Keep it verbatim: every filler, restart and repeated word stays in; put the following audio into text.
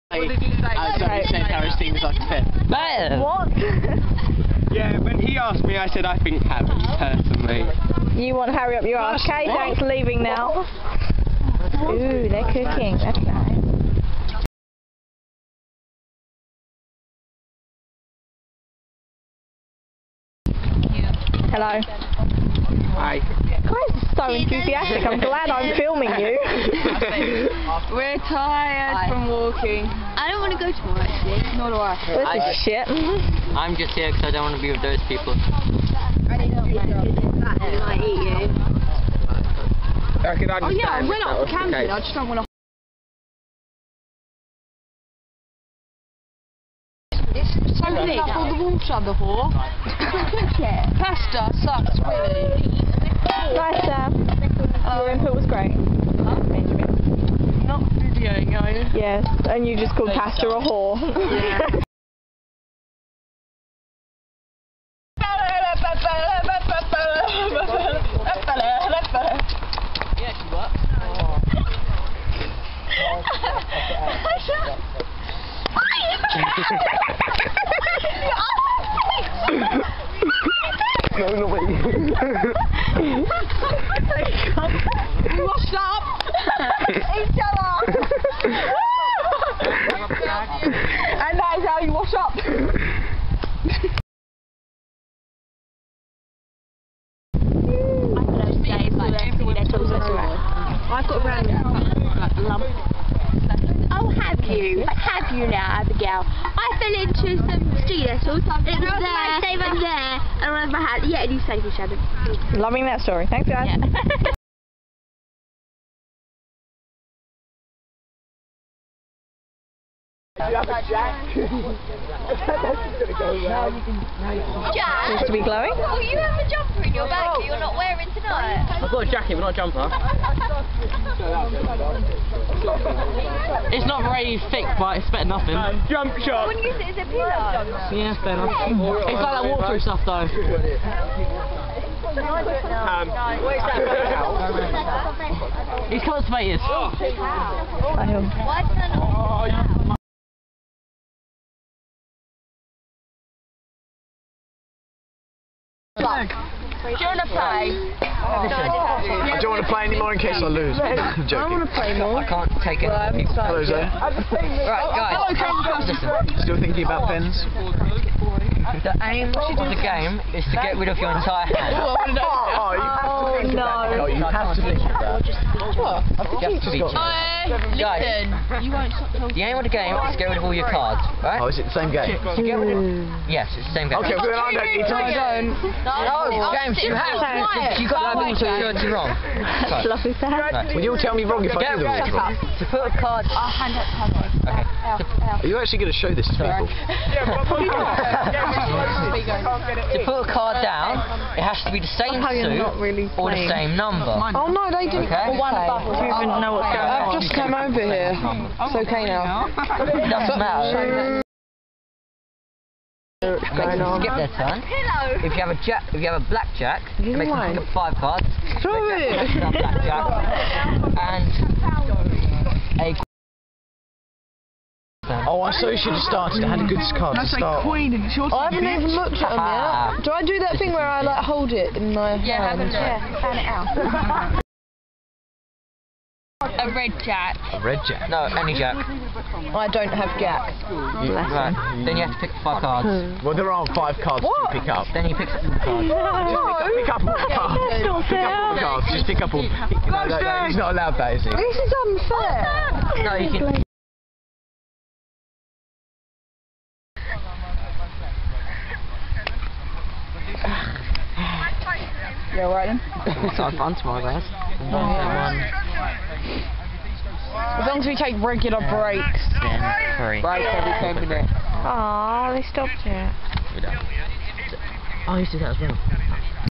What did you say? I don't say Harry's thing was like a fit. What? Yeah, when he asked me, I said I think Harry, personally. You want Harry up your ass. Okay, Jack's leaving now. Ooh, they're cooking. That's nice. Hello. Hi. Guys are so enthusiastic. I'm glad I'm filming you. We're tired Hi. from walking. I don't want to go tomorrow actually. Nor do I. This I is shit. I'm just here because I don't want to be with those people. I don't know. They might eat you. I can understand. Oh yeah, I went up the camping. I just don't want to. Soaking up all the water before. Pasta sucks really. Nice, Sam. Your input was great. Huh? Not videoing, are you? Yes, and you just called pasta a whore. Yeah. Yeah, she works. No, no, wait. You washed up! Each other! And that is how you wash up! I've got a brand new lump. Oh, have you? Have you now, Abigail? I fell into some ski nettles. It was there, and there, and around my hand. Yeah, and you saved me, Shannon. Loving that story. Thanks, guys. Yeah. Do you have a jack? Jack? Supposed to be glowing? Oh, you have a jumper in your bag that you're not wearing tonight. I've got a jacket, but not a jumper. It's not very thick, but it's better than nothing. Um, jump shot. Wouldn't use it as a pillow. Yeah, fair enough. It's like that walk-through stuff, though. Um, He's constipated. Oh. Why turn off? Do you want to play? I don't want to play anymore in case I lose. I'm joking. I want to play more. I can't take it. Hello, Zoe. Right, guys. Listen. Still thinking about pens? The aim of the game is to get rid of your entire hand. Oh, you have to think no. about that. Oh, you have to think about that. What? You have to beat you. Guys, You won't stop talking. the aim of the game is to get rid of all your cards, right? Oh, is it the same game? To get rid of... Yes, it's the same game. Okay, well then I don't need to. I don't. No, James, you have to. You got the security wrong. That's lovely, Sam. Right. Well, you'll tell me wrong if I Get do the rules wrong. To put a card... I'll hand up to Okay. Are you actually going to show this to people? To put a card down, it has to be the same suit really or the same number. Oh no, they didn't. Okay. One above. Do you even know what's going on? I've just come over here. It's okay now. It doesn't matter. What's Makes going them on? skip their turn. Pillow. If you have a jack, if you have a blackjack, it makes them pick up five cards. Stop it. Blackjack and a. Oh, I so should have started. I had a good card to start. I haven't even looked at them yet. Do I do that thing where I like hold it in my Yeah, have a hand? look. Yeah, fan it out. A red jack. A red jack. No, any jack. I don't have jack. You, Right. Then you have to pick five cards. well, there aren't five cards What? to pick up. Then you pick up the cards. Pick up all the cards. Pick up all the cards. Just pick up all. No, no, no, he's not allowed that, is he? This is unfair. No, you can. Yeah, right then. It's not fun tomorrow, guys. As long as we take regular breaks. Yeah, three. Break every ten minutes. Aww, they stopped it. We don't. Oh, you did that as well.